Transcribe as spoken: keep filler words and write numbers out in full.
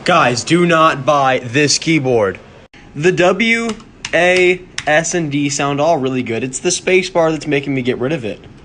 Guys, do not buy this keyboard. The W, A, S, and D sound all really good. It's the space bar that's making me get rid of it.